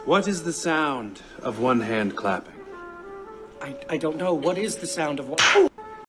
What is the sound of one hand clapping? I don't know. What is the sound of one?